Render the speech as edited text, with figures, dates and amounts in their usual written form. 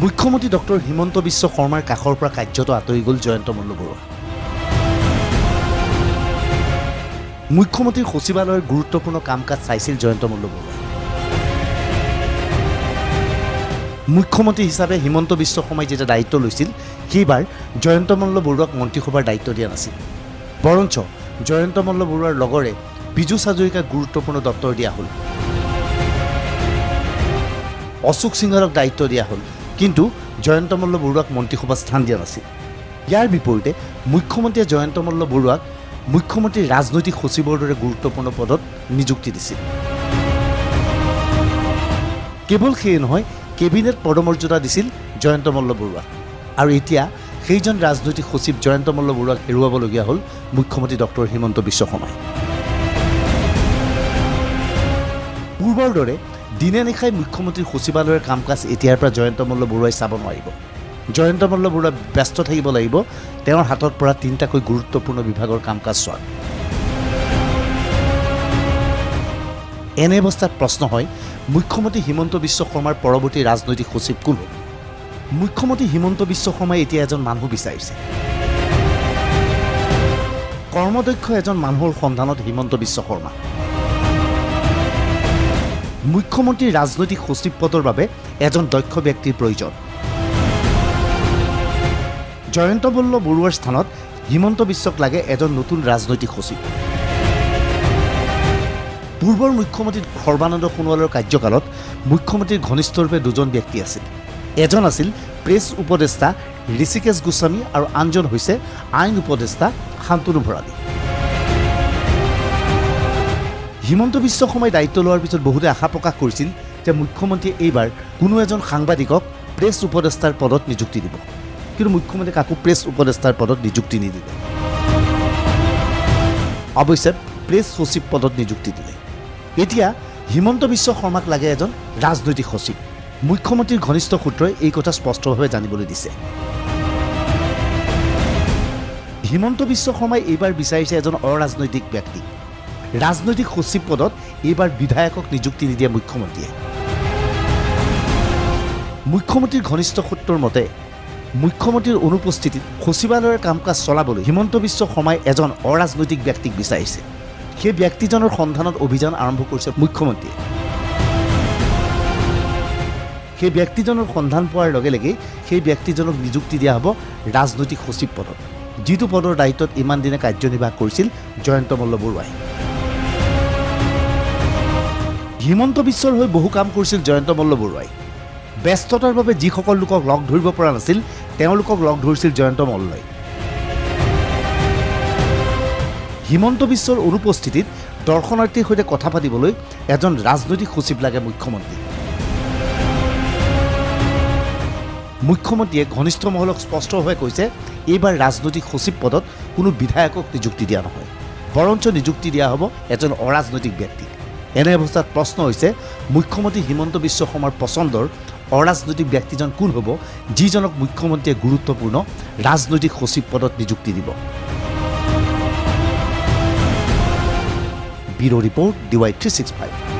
মুখ্যমন্ত্ৰী ডক্টৰ হিমন্ত বিশ্ব শৰ্মাৰ কাষৰ পৰা কাৰ্যত আঁতৰি গ'ল জয়ন্ত মল্ল বৰুৱা। মুখ্যমন্ত্ৰীৰ সচিবালয়ৰ গুৰুত্বপূৰ্ণ কাম কাজ চাইছিল জয়ন্ত মল্ল বৰুৱাই। মুখ্যমন্ত্ৰী হিচাপে হিমন্ত বিশ্ব শৰ্মাই যেতিয়া দায়িত্ব লৈছিল সেইবাৰ জয়ন্ত মল্ল বৰুৱাক মন্ত্ৰীসভাৰ দায়িত্ব দিয়া নাছিল। বৰঞ্চ জয়ন্ত মল্ল বৰুৱাৰ লগৰে বিজু হাজৰিকাক গুৰুত্বপূৰ্ণ দপ্তৰ দিয়া হ'ল, অশোক সিংহলক দায়িত্ব দিয়া হ'ল, কিন্তু জয়ন্ত মল্ল বৰুৱাক মন্ত্ৰীসভাত স্থান দিয়া নাছিল। ইয়াৰ বিপৰীতে মুখ্যমন্ত্ৰীয়ে জয়ন্ত মল্ল বৰুৱাক মুখ্যমন্ত্ৰীৰ ৰাজনৈতিক সচিবৰ দৰে গুৰুত্বপূৰ্ণ পদত নিযুক্তি দিছিল। কেৱল সেয়ে নহয়, কেবিনেট পদমৰ্যাদা দিছিল জয়ন্ত মল্ল বৰুৱাক। আৰু এতিয়া সেইজন ৰাজনৈতিক সচিব জয়ন্ত মল্ল বৰুৱাক হেৰুৱাবলগীয়া হ'ল মুখ্যমন্ত্ৰী ডক্টৰ হিমন্ত বিশ্ব শৰ্মাই। পূৰ্বৰ দৰে দিনে নিশাই মুখ্যমন্ত্ৰীৰ সচিবালয়ৰ কাম কাজ এতিয়াৰ পৰা জয়ন্ত মল্ল বৰুৱাই চাব নোৱাৰিব। জয়ন্ত মল্ল বৰুৱা ব্যস্ত থাকিব লাগিব তেওঁৰ হাতত পৰা 3টাকৈ গুৰুত্বপূৰ্ণ বিভাগৰ কাম কাজ চোৱাৰ। এনে অৱস্থাত প্ৰশ্ন হয়, মুখ্যমন্ত্ৰী হিমন্ত বিশ্ব শৰ্মাৰ পৰৱৰ্তী ৰাজনৈতিক সচিব কোন হ'ব? মুখ্যমন্ত্ৰী হিমন্ত বিশ্ব শৰ্মাই এতিয়া এজন মানুহ বিচাৰিছে। কৰ্মদক্ষ এজন মানুহৰ সন্ধানত হিমন্ত বিশ্ব শৰ্মা। মুখ্যমন্ত্ৰীৰ ৰাজনৈতিক সচিব পদৰ বাবে এজন দক্ষ ব্যক্তিৰ প্ৰয়োজন। জয়ন্ত মল্ল বৰুৱাৰ স্থানত হিমন্ত বিশ্বক লাগে এজন নতুন ৰাজনৈতিক সচিব। পূৰ্বৰ মুখ্যমন্ত্ৰী সৰ্বানন্দ সোণোৱালৰ কাৰ্যকালত মুখ্যমন্ত্ৰীৰ ঘনিষ্ঠৰূপে দুজন ব্যক্তি আছিল। এজন আছিল প্ৰেছ উপদেষ্টা ঋষিকেশ গোস্বামী আৰু আনজন হৈছে আইন উপদেষ্টা শান্তনু ভৰালী। হিমন্ত বিশ্ব শৰ্মাই দায়িত্ব লোৱাৰ পিছত বহুতে আশা প্ৰকাশ কৰিছিল যে মুখ্যমন্ত্ৰীয়ে এইবাৰ কোনো এজন সাংবাদিকক প্ৰেছ উপদেষ্টাৰ পদত নিযুক্তি দিব, কিন্তু মুখ্যমন্ত্ৰীয়ে কাকো প্ৰেছ উপদেষ্টাৰ পদত নিযুক্তি নিদিলে। অৱশ্যে প্ৰেছ সচিব পদত নিযুক্তি দিলে। এতিয়া হিমন্ত বিশ্ব শৰ্মাক লাগে এজন ৰাজনৈতিক সচিব। মুখ্যমন্ত্ৰীৰ ঘনিষ্ঠ সূত্ৰই এই কথা স্পষ্টভাৱে জানিবলৈ দিছে। হিমন্ত বিশ্ব শৰ্মাই এইবাৰ বিচাৰিছে এজন অৰাজনৈতিক ব্যক্তি। ৰাজনৈতিক সচিব পদত এইবাৰ বিধায়কক নিযুক্তি নিদিয়ে মুখ্যমন্ত্ৰীয়ে। মুখ্যমন্ত্ৰীৰ ঘনিষ্ঠ সূত্ৰৰ মতে মুখ্যমন্ত্ৰীৰ অনুপস্থিতিত সচিবালয়ৰ কাম কাজ চলাবলৈ হিমন্ত বিশ্ব শৰ্মাই এজন অৰাজনৈতিক ব্যক্তিক বিচাৰিছে। সেই ব্যক্তিজনৰ সন্ধানত অভিযান আৰম্ভ কৰিছে মুখ্যমন্ত্ৰীয়ে। সেই ব্যক্তিজনৰ সন্ধান পোৱাৰ লগে লগে সেই ব্যক্তিজনক নিযুক্তি দিয়া হ'ব ৰাজনৈতিক সচিব পদত, যিটো পদৰ দায়িত্বত ইমান দিনে কাৰ্যনিৰ্বাহ কৰিছিল জয়ন্ত মল্ল বৰুৱাই। হিমন্ত বিশ্বৰ হৈ বহু কাম কৰিছিল জয়ন্ত মল্ল বৰুৱাই। ব্যস্ততাৰ বাবে যিসকল লোকক লগ ধৰিব পৰা নাছিল তেওঁলোকক লগ ধৰিছিল জয়ন্ত মল্লই। হিমন্ত বিশ্বৰ অনুপস্থিতিত দৰ্শনাৰ্থীৰ সৈতে কথা পাতিবলৈ এজন ৰাজনৈতিক সচিব লাগে মুখ্যমন্ত্ৰী। মুখ্যমন্ত্ৰীয়ে ঘনিষ্ঠ মহলক স্পষ্টভাৱে কৈছে এইবাৰ ৰাজনৈতিক সচিব পদত কোনো বিধায়কক নিযুক্তি দিয়া নহয়, বৰঞ্চ নিযুক্তি দিয়া হ'ব এজন অৰাজনৈতিক ব্যক্তিক। এনে অৱস্থাত প্ৰশ্ন হৈছে, মুখ্যমন্ত্ৰী হিমন্ত বিশ্ব শৰ্মাৰ পচন্দৰ অৰাজনৈতিক ব্যক্তিজন কোন হ'ব, যিজনক মুখ্যমন্ত্ৰীয়ে গুৰুত্বপূৰ্ণ ৰাজনৈতিক সচিব পদত নিযুক্তি দিব? Bureau report DY365।